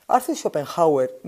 Arthur Schopenhauer,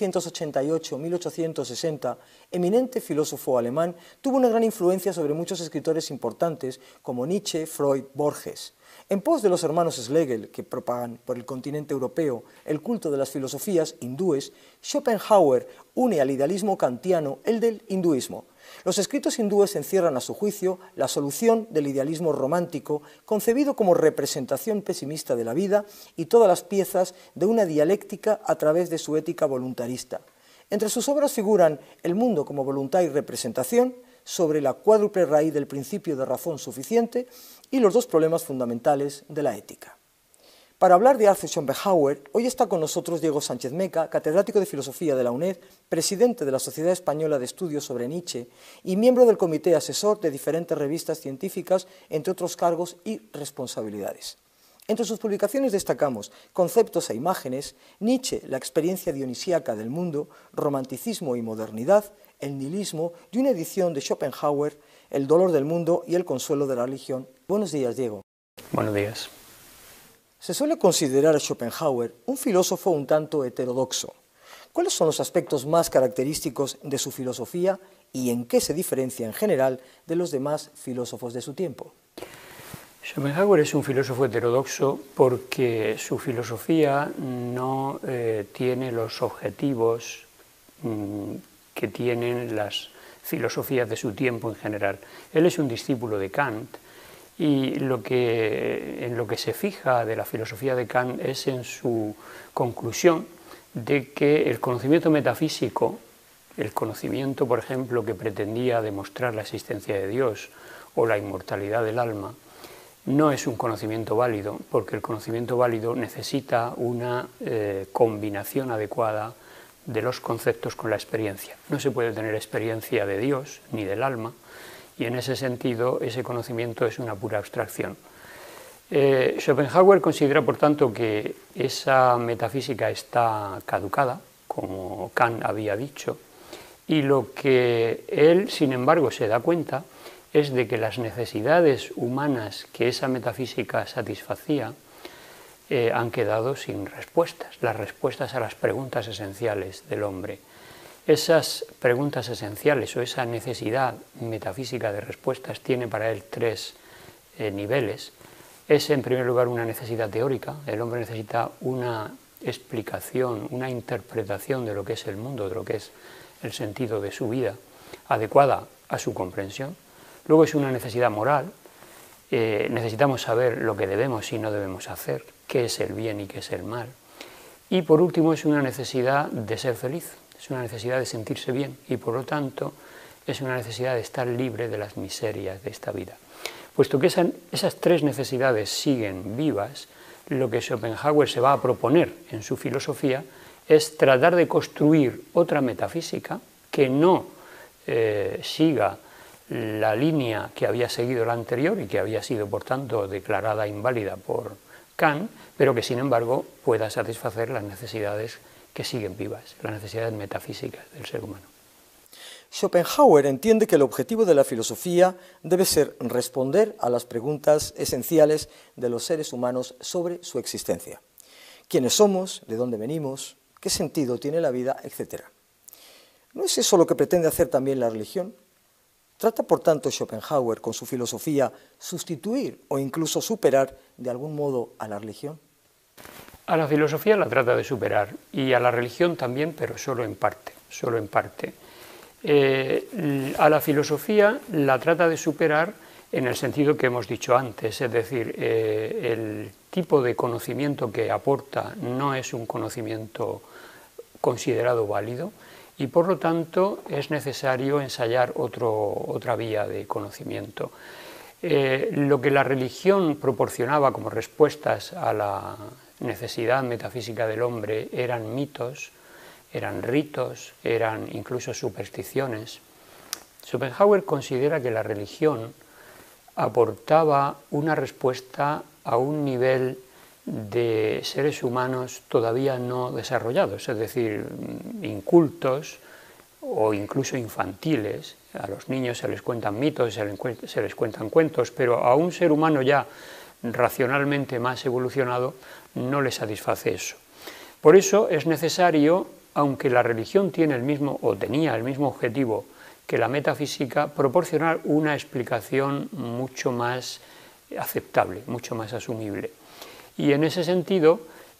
1788-1860, eminente filósofo alemán, tuvo una gran influencia sobre muchos escritores importantes como Nietzsche, Freud, Borges. En pos de los hermanos Schlegel, que propagan por el continente europeo el culto de las filosofías hindúes, Schopenhauer une al idealismo kantiano el del hinduismo. Los escritos hindúes encierran, a su juicio, la solución del idealismo romántico, concebido como representación pesimista de la vida y todas las piezas de una dialéctica a través de su ética voluntarista. Entre sus obras figuran El mundo como voluntad y representación, sobre la cuádruple raíz del principio de razón suficiente y los dos problemas fundamentales de la ética. Para hablar de Arthur Schopenhauer, hoy está con nosotros Diego Sánchez Meca, catedrático de Filosofía de la UNED, presidente de la Sociedad Española de Estudios sobre Nietzsche y miembro del comité asesor de diferentes revistas científicas, entre otros cargos y responsabilidades. Entre sus publicaciones destacamos Conceptos e imágenes, Nietzsche, la experiencia dionisíaca del mundo, Romanticismo y modernidad, El nihilismo y una edición de Schopenhauer, El dolor del mundo y El consuelo de la religión. Buenos días, Diego. Buenos días. Se suele considerar a Schopenhauer un filósofo un tanto heterodoxo. ¿Cuáles son los aspectos más característicos de su filosofía y en qué se diferencia en general de los demás filósofos de su tiempo? Schopenhauer es un filósofo heterodoxo porque su filosofía no tiene los objetivos que tienen las filosofías de su tiempo en general. Él es un discípulo de Kant y en lo que se fija de la filosofía de Kant es en su conclusión de que el conocimiento metafísico, el conocimiento, por ejemplo, que pretendía demostrar la existencia de Dios o la inmortalidad del alma, no es un conocimiento válido, porque el conocimiento válido necesita una combinación adecuada de los conceptos con la experiencia. No se puede tener experiencia de Dios ni del alma, y en ese sentido ese conocimiento es una pura abstracción. Schopenhauer considera, por tanto, que esa metafísica está caducada, como Kant había dicho, y lo que él, sin embargo, se da cuenta es de que las necesidades humanas que esa metafísica satisfacía han quedado sin respuestas, las respuestas a las preguntas esenciales del hombre. Esas preguntas esenciales o esa necesidad metafísica de respuestas tiene para él tres niveles. Es, en primer lugar, una necesidad teórica. El hombre necesita una explicación, una interpretación de lo que es el mundo, de lo que es el sentido de su vida, adecuada a su comprensión. Luego es una necesidad moral. Necesitamos saber lo que debemos y no debemos hacer, qué es el bien y qué es el mal. Y por último es una necesidad de ser feliz, es una necesidad de sentirse bien y por lo tanto es una necesidad de estar libre de las miserias de esta vida. Puesto que esas tres necesidades siguen vivas, lo que Schopenhauer se va a proponer en su filosofía es tratar de construir otra metafísica que no siga la línea que había seguido la anterior y que había sido, por tanto, declarada inválida por Kant, pero que, sin embargo, pueda satisfacer las necesidades que siguen vivas, las necesidades metafísicas del ser humano. Schopenhauer entiende que el objetivo de la filosofía debe ser responder a las preguntas esenciales de los seres humanos sobre su existencia. ¿Quiénes somos? ¿De dónde venimos? ¿Qué sentido tiene la vida? Etcétera. ¿No es eso lo que pretende hacer también la religión? ¿Trata, por tanto, Schopenhauer, con su filosofía, sustituir o incluso superar de algún modo a la religión? A la filosofía la trata de superar y a la religión también, pero solo en parte, solo en parte. A la filosofía la trata de superar en el sentido que hemos dicho antes, es decir, el tipo de conocimiento que aporta no es un conocimiento considerado válido, y por lo tanto es necesario ensayar otra vía de conocimiento. Lo que la religión proporcionaba como respuestas a la necesidad metafísica del hombre eran mitos, eran ritos, eran incluso supersticiones. Schopenhauer considera que la religión aportaba una respuesta a un nivel de seres humanos todavía no desarrollados, es decir, incultos o incluso infantiles. A los niños se les cuentan mitos, se les cuentan cuentos, pero a un ser humano ya racionalmente más evolucionado no le satisface eso. Por eso es necesario, aunque la religión tiene el mismo, o tenía el mismo objetivo que la metafísica, proporcionar una explicación mucho más aceptable, mucho más asumible. Y en ese sentido,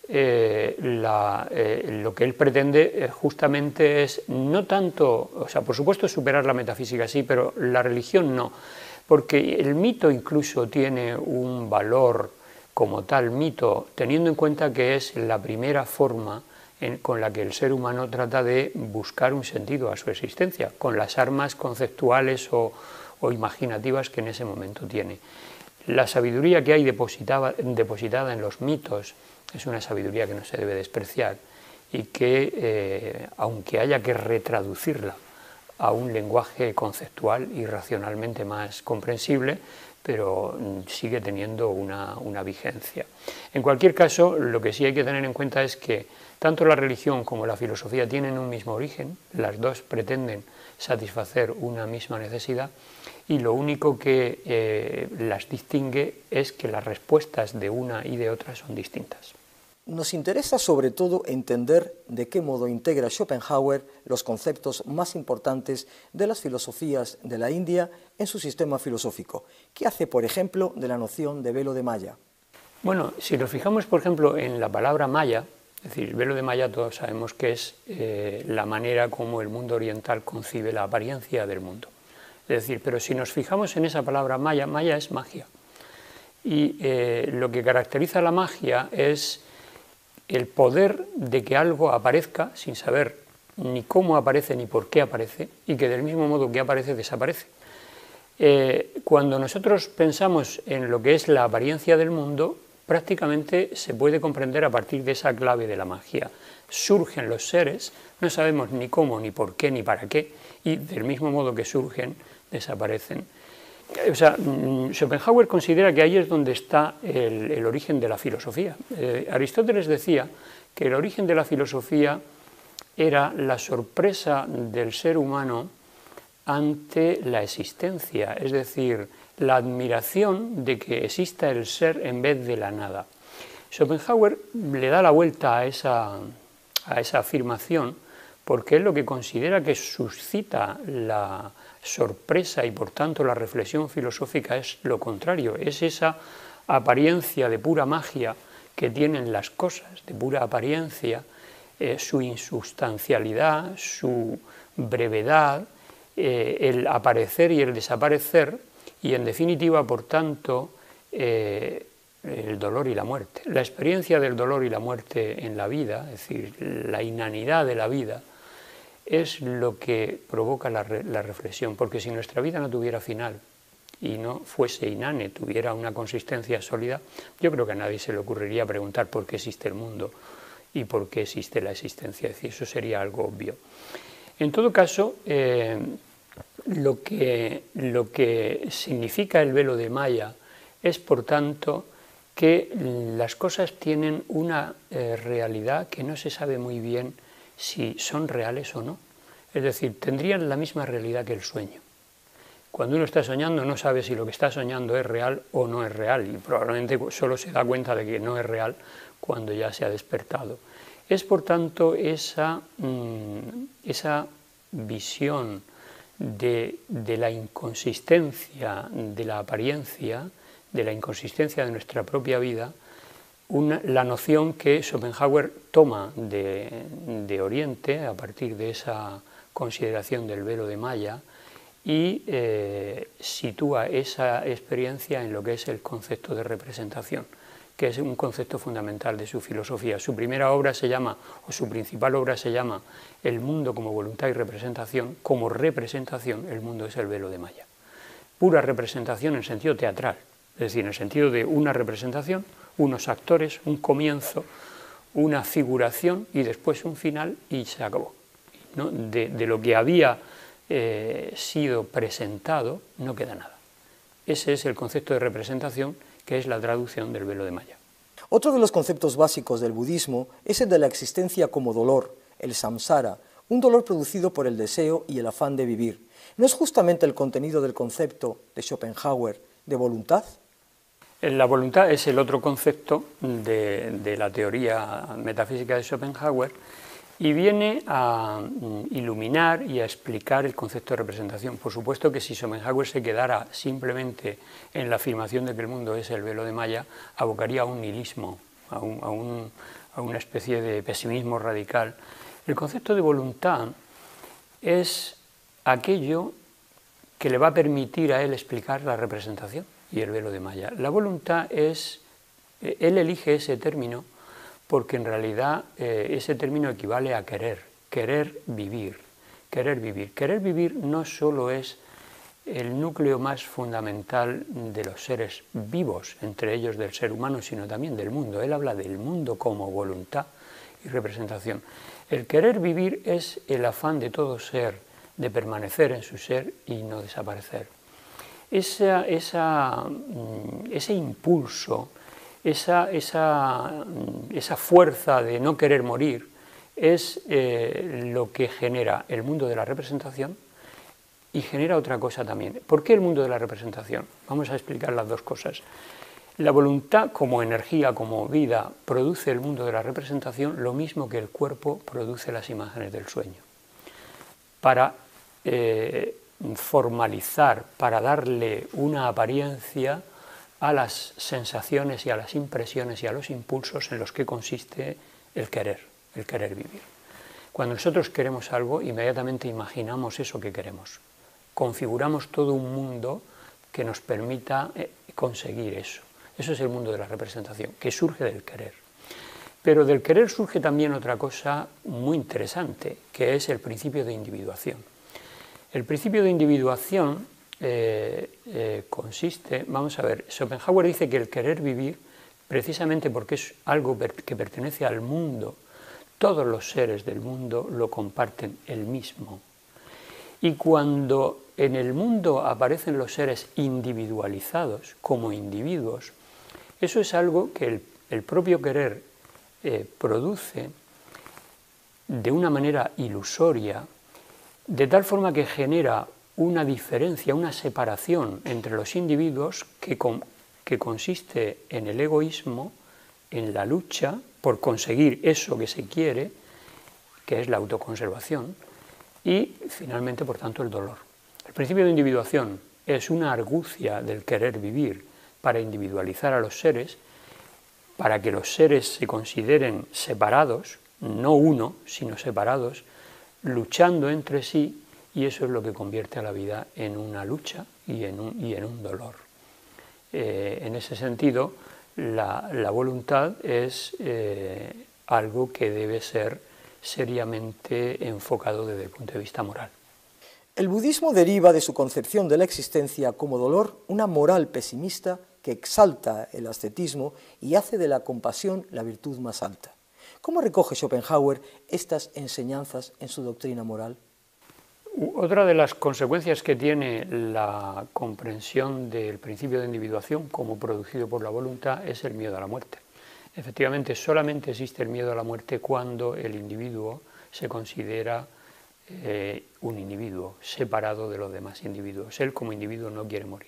lo que él pretende justamente es no tanto, o sea, por supuesto superar la metafísica sí, pero la religión no, porque el mito incluso tiene un valor como tal mito, teniendo en cuenta que es la primera forma con la que el ser humano trata de buscar un sentido a su existencia, con las armas conceptuales o imaginativas que en ese momento tiene. La sabiduría que hay depositada en los mitos es una sabiduría que no se debe despreciar y que, aunque haya que retraducirla a un lenguaje conceptual y racionalmente más comprensible, pero sigue teniendo una vigencia. En cualquier caso, lo que sí hay que tener en cuenta es que tanto la religión como la filosofía tienen un mismo origen, las dos pretenden satisfacer una misma necesidad, y lo único que las distingue es que las respuestas de una y de otra son distintas. Nos interesa sobre todo entender de qué modo integra Schopenhauer los conceptos más importantes de las filosofías de la India en su sistema filosófico. ¿Qué hace, por ejemplo, de la noción de velo de Maya? Bueno, si nos fijamos, por ejemplo, en la palabra Maya, es decir, velo de Maya todos sabemos que es la manera como el mundo oriental concibe la apariencia del mundo. Es decir, pero si nos fijamos en esa palabra Maya, Maya es magia. Y lo que caracteriza la magia es el poder de que algo aparezca sin saber ni cómo aparece ni por qué aparece, y que del mismo modo que aparece desaparece. Cuando nosotros pensamos en lo que es la apariencia del mundo, prácticamente se puede comprender a partir de esa clave de la magia. Surgen los seres, no sabemos ni cómo, ni por qué, ni para qué, y del mismo modo que surgen, desaparecen. O sea, Schopenhauer considera que ahí es donde está el origen de la filosofía. Aristóteles decía que el origen de la filosofía era la sorpresa del ser humano ante la existencia, es decir, la admiración de que exista el ser en vez de la nada. Schopenhauer le da la vuelta a esa afirmación porque es lo que considera que suscita la sorpresa y por tanto la reflexión filosófica es lo contrario, es esa apariencia de pura magia que tienen las cosas, de pura apariencia, su insubstancialidad, su brevedad, el aparecer y el desaparecer, y en definitiva, por tanto, el dolor y la muerte. La experiencia del dolor y la muerte en la vida, es decir, la inanidad de la vida, es lo que provoca la reflexión, porque si nuestra vida no tuviera final y no fuese inane, tuviera una consistencia sólida, yo creo que a nadie se le ocurriría preguntar por qué existe el mundo y por qué existe la existencia, es decir, eso sería algo obvio. En todo caso, lo que significa el velo de Maya es, por tanto, que las cosas tienen una realidad que no se sabe muy bien si son reales o no. Es decir, tendrían la misma realidad que el sueño. Cuando uno está soñando no sabe si lo que está soñando es real o no es real, y probablemente solo se da cuenta de que no es real cuando ya se ha despertado. Es, por tanto, esa visión de la inconsistencia de la apariencia, de la inconsistencia de nuestra propia vida, la noción que Schopenhauer toma de Oriente a partir de esa consideración del velo de Maya y sitúa esa experiencia en lo que es el concepto de representación, que es un concepto fundamental de su filosofía. Su primera obra se llama, o su principal obra se llama El mundo como voluntad y representación. Como representación, el mundo es el velo de Maya. Pura representación en sentido teatral, es decir, en el sentido de una representación, unos actores, un comienzo, una figuración y después un final y se acabó. ¿No? De lo que había sido presentado no queda nada. Ese es el concepto de representación, que es la traducción del velo de Maya. Otro de los conceptos básicos del budismo es el de la existencia como dolor, el samsara, un dolor producido por el deseo y el afán de vivir. ¿No es justamente el contenido del concepto de Schopenhauer de voluntad? La voluntad es el otro concepto de la teoría metafísica de Schopenhauer y viene a iluminar y a explicar el concepto de representación. Por supuesto que si Schopenhauer se quedara simplemente en la afirmación de que el mundo es el velo de Maya, abocaría a un nihilismo, a una especie de pesimismo radical. El concepto de voluntad es aquello que le va a permitir a él explicar la representación y el velo de Maya. La voluntad es, él elige ese término porque en realidad ese término equivale a querer vivir. Querer vivir no solo es el núcleo más fundamental de los seres vivos, entre ellos del ser humano, sino también del mundo. Él habla del mundo como voluntad y representación. El querer vivir es el afán de todo ser de permanecer en su ser y no desaparecer. Ese impulso, esa fuerza de no querer morir es lo que genera el mundo de la representación y genera otra cosa también. ¿Por qué el mundo de la representación? Vamos a explicar las dos cosas. La voluntad como energía, como vida, produce el mundo de la representación lo mismo que el cuerpo produce las imágenes del sueño. Para formalizar, para darle una apariencia a las sensaciones y a las impresiones y a los impulsos en los que consiste el querer vivir. Cuando nosotros queremos algo, inmediatamente imaginamos eso que queremos. Configuramos todo un mundo que nos permita conseguir eso. Eso es el mundo de la representación, que surge del querer. Pero del querer surge también otra cosa muy interesante, que es el principio de individuación. El principio de individuación consiste, vamos a ver, Schopenhauer dice que el querer vivir, precisamente porque es algo que pertenece al mundo, todos los seres del mundo lo comparten el mismo. Y cuando en el mundo aparecen los seres individualizados como individuos, eso es algo que el propio querer produce de una manera ilusoria, de tal forma que genera una diferencia, una separación entre los individuos que consiste en el egoísmo, en la lucha por conseguir eso que se quiere, que es la autoconservación, y finalmente, por tanto, el dolor. El principio de individuación es una argucia del querer vivir para individualizar a los seres, para que los seres se consideren separados, no uno, sino separados, luchando entre sí, y eso es lo que convierte a la vida en una lucha y en un dolor. En ese sentido, la voluntad es algo que debe ser seriamente enfocado desde el punto de vista moral. El budismo deriva de su concepción de la existencia como dolor una moral pesimista que exalta el ascetismo y hace de la compasión la virtud más alta. ¿Cómo recoge Schopenhauer estas enseñanzas en su doctrina moral? Otra de las consecuencias que tiene la comprensión del principio de individuación como producido por la voluntad es el miedo a la muerte. Efectivamente, solamente existe el miedo a la muerte cuando el individuo se considera un individuo separado de los demás individuos. Él como individuo no quiere morir.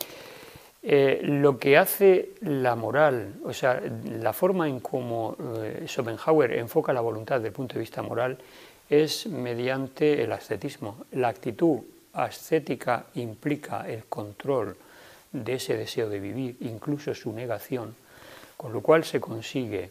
Lo que hace la moral, o sea, la forma en cómo Schopenhauer enfoca la voluntad desde el punto de vista moral es mediante el ascetismo. La actitud ascética implica el control de ese deseo de vivir, incluso su negación, con lo cual se consiguen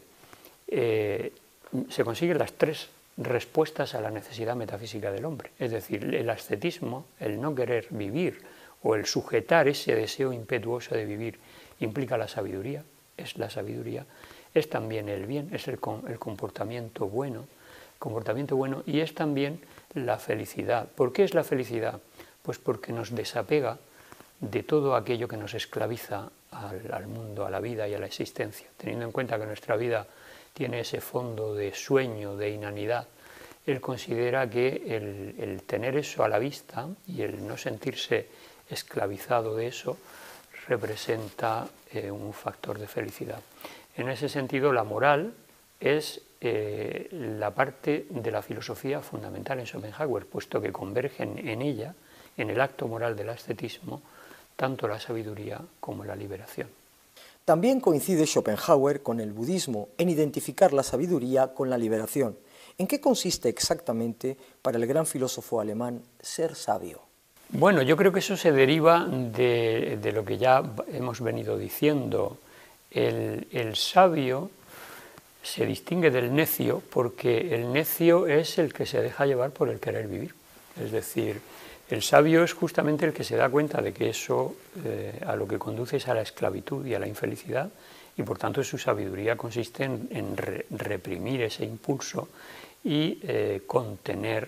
las tres respuestas a la necesidad metafísica del hombre. Es decir, el ascetismo, el no querer vivir o el sujetar ese deseo impetuoso de vivir implica la sabiduría, es también el bien, es el comportamiento bueno, y es también la felicidad. ¿Por qué es la felicidad? Pues porque nos desapega de todo aquello que nos esclaviza al mundo, a la vida y a la existencia. Teniendo en cuenta que nuestra vida tiene ese fondo de sueño, de inanidad, él considera que el tener eso a la vista y el no sentirse esclavizado de eso representa un factor de felicidad. En ese sentido, la moral es la parte de la filosofía fundamental en Schopenhauer, puesto que convergen en ella, en el acto moral del ascetismo, tanto la sabiduría como la liberación. También coincide Schopenhauer con el budismo en identificar la sabiduría con la liberación. ¿En qué consiste exactamente para el gran filósofo alemán ser sabio? Bueno, yo creo que eso se deriva de lo que ya hemos venido diciendo. El sabio se distingue del necio porque el necio es el que se deja llevar por el querer vivir. Es decir, el sabio es justamente el que se da cuenta de que eso a lo que conduce es a la esclavitud y a la infelicidad, y por tanto su sabiduría consiste en reprimir ese impulso y contener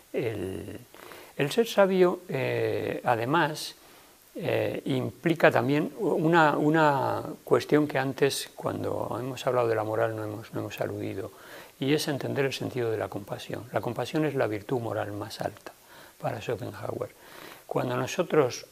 el ser sabio. Además, implica también una cuestión que antes, cuando hemos hablado de la moral, no hemos aludido, y es entender el sentido de la compasión. La compasión es la virtud moral más alta para Schopenhauer. Cuando nosotros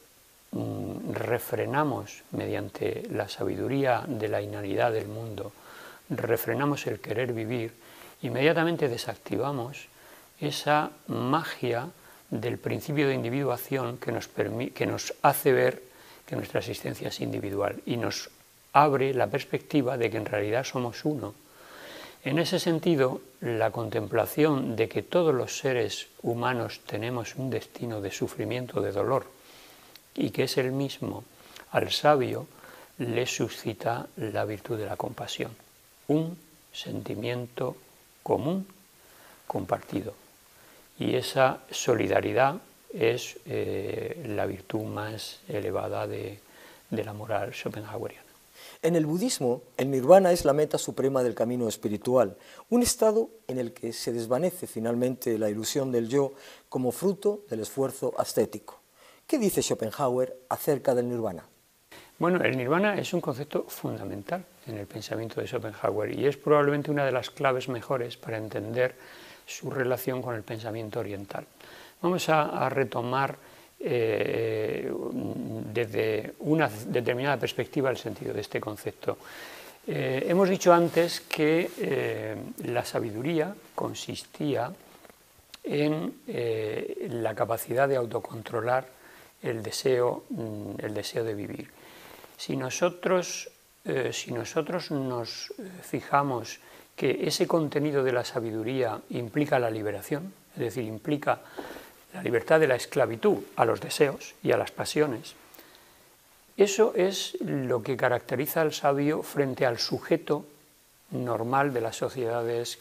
refrenamos mediante la sabiduría de la inanidad del mundo, refrenamos el querer vivir, inmediatamente desactivamos esa magia del principio de individuación que nos hace ver que nuestra existencia es individual y nos abre la perspectiva de que en realidad somos uno. En ese sentido, la contemplación de que todos los seres humanos tenemos un destino de sufrimiento, de dolor, y que es el mismo, al sabio le suscita la virtud de la compasión, un sentimiento común compartido. Y esa solidaridad es la virtud más elevada de la moral schopenhaueriana. En el budismo, el nirvana es la meta suprema del camino espiritual, un estado en el que se desvanece finalmente la ilusión del yo como fruto del esfuerzo ascético. ¿Qué dice Schopenhauer acerca del nirvana? Bueno, el nirvana es un concepto fundamental en el pensamiento de Schopenhauer y es probablemente una de las claves mejores para entender su relación con el pensamiento oriental. Vamos a retomar desde una determinada perspectiva el sentido de este concepto. Hemos dicho antes que la sabiduría consistía en la capacidad de autocontrolar el deseo de vivir. Si nosotros nos fijamos que ese contenido de la sabiduría implica la liberación, es decir, implica la libertad de la esclavitud a los deseos y a las pasiones, eso es lo que caracteriza al sabio frente al sujeto normal de las sociedades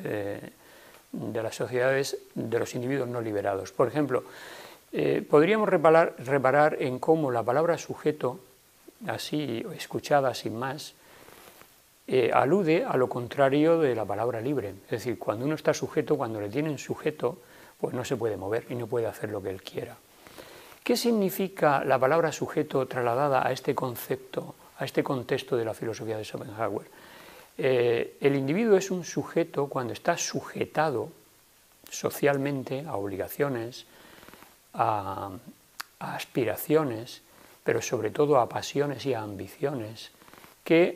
de los individuos no liberados. Por ejemplo, podríamos reparar en cómo la palabra sujeto, así escuchada sin más, alude a lo contrario de la palabra libre. Es decir, cuando uno está sujeto, cuando le tienen sujeto, pues no se puede mover y no puede hacer lo que él quiera. ¿Qué significa la palabra sujeto trasladada a este concepto, a este contexto de la filosofía de Schopenhauer? El individuo es un sujeto cuando está sujetado socialmente a obligaciones, a aspiraciones, pero sobre todo a pasiones y a ambiciones que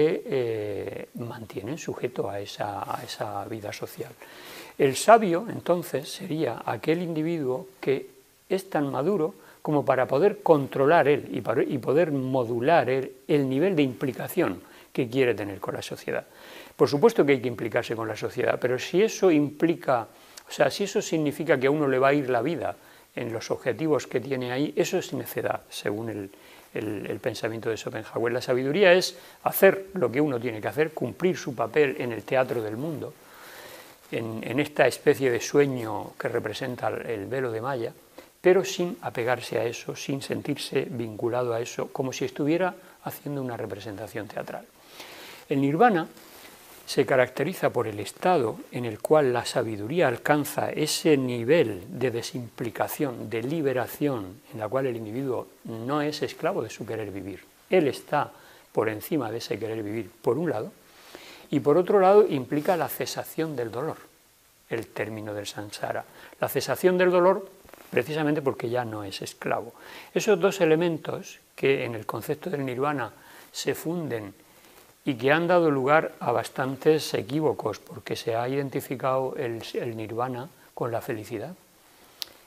le mantienen sujeto a esa vida social. El sabio, entonces, sería aquel individuo que es tan maduro como para poder controlar él y poder modular él el nivel de implicación que quiere tener con la sociedad. Por supuesto que hay que implicarse con la sociedad, pero si eso implica, si eso significa que a uno le va a ir la vida en los objetivos que tiene ahí, eso es necedad, según el pensamiento de Schopenhauer. La sabiduría es hacer lo que uno tiene que hacer, cumplir su papel en el teatro del mundo, en esta especie de sueño que representa el velo de Maya, pero sin apegarse a eso, sin sentirse vinculado a eso, como si estuviera haciendo una representación teatral. El nirvana se caracteriza por el estado en el cual la sabiduría alcanza ese nivel de desimplicación, de liberación, en la cual el individuo no es esclavo de su querer vivir. Él está por encima de ese querer vivir, por un lado, y por otro lado implica la cesación del dolor, el término del samsara. La cesación del dolor precisamente porque ya no es esclavo. Esos dos elementos que en el concepto del nirvana se funden y que han dado lugar a bastantes equívocos, porque se ha identificado el nirvana con la felicidad.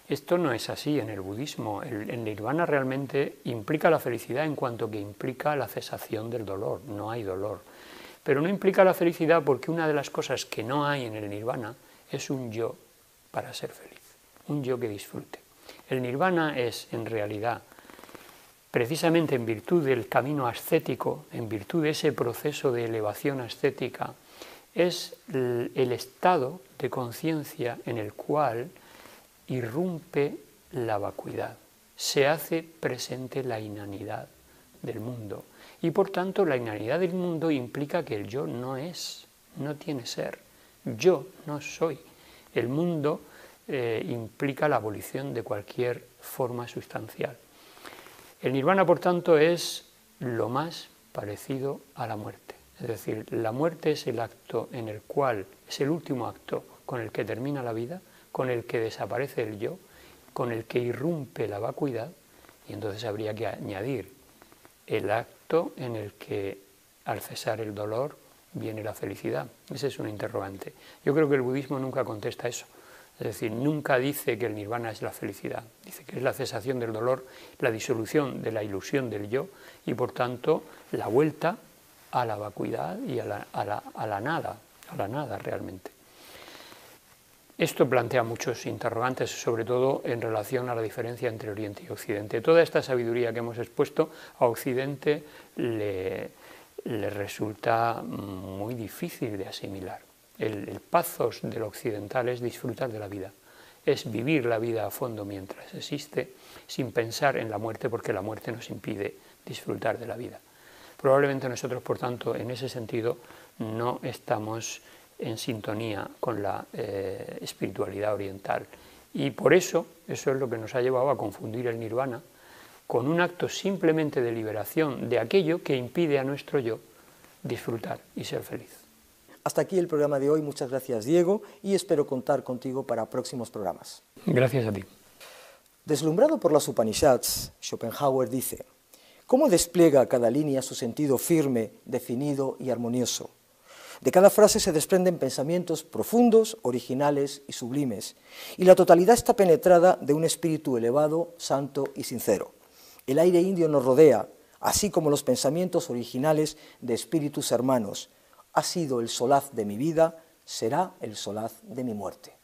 Esto no es así en el budismo. El nirvana realmente implica la felicidad en cuanto que implica la cesación del dolor, no hay dolor. Pero no implica la felicidad porque una de las cosas que no hay en el nirvana es un yo para ser feliz, un yo que disfrute. El nirvana es, en realidad, precisamente en virtud del camino ascético, en virtud de ese proceso de elevación ascética, es el estado de conciencia en el cual irrumpe la vacuidad, se hace presente la inanidad del mundo y por tanto la inanidad del mundo implica que el yo no es, no tiene ser, yo no soy. El mundo implica la abolición de cualquier forma sustancial. El nirvana por tanto es lo más parecido a la muerte, es decir, la muerte es el acto en el cual, es el último acto con el que termina la vida, con el que desaparece el yo, con el que irrumpe la vacuidad, y entonces habría que añadir el acto en el que, al cesar el dolor, viene la felicidad. Ese es un interrogante. Yo creo que el budismo nunca contesta eso, es decir, nunca dice que el nirvana es la felicidad, dice que es la cesación del dolor, la disolución de la ilusión del yo, y por tanto la vuelta a la vacuidad y a la nada realmente. Esto plantea muchos interrogantes, sobre todo en relación a la diferencia entre Oriente y Occidente. Toda esta sabiduría que hemos expuesto a Occidente le resulta muy difícil de asimilar. El pathos del occidental es disfrutar de la vida, es vivir la vida a fondo mientras existe, sin pensar en la muerte, porque la muerte nos impide disfrutar de la vida. Probablemente nosotros, por tanto, en ese sentido, no estamos en sintonía con la espiritualidad oriental. Y por eso es lo que nos ha llevado a confundir el nirvana con un acto simplemente de liberación de aquello que impide a nuestro yo disfrutar y ser feliz. Hasta aquí el programa de hoy. Muchas gracias, Diego, y espero contar contigo para próximos programas. Gracias a ti. Deslumbrado por las Upanishads, Schopenhauer dice: ¿cómo despliega cada línea su sentido firme, definido y armonioso? De cada frase se desprenden pensamientos profundos, originales y sublimes, y la totalidad está penetrada de un espíritu elevado, santo y sincero. El aire indio nos rodea, así como los pensamientos originales de espíritus hermanos. Ha sido el solaz de mi vida, será el solaz de mi muerte.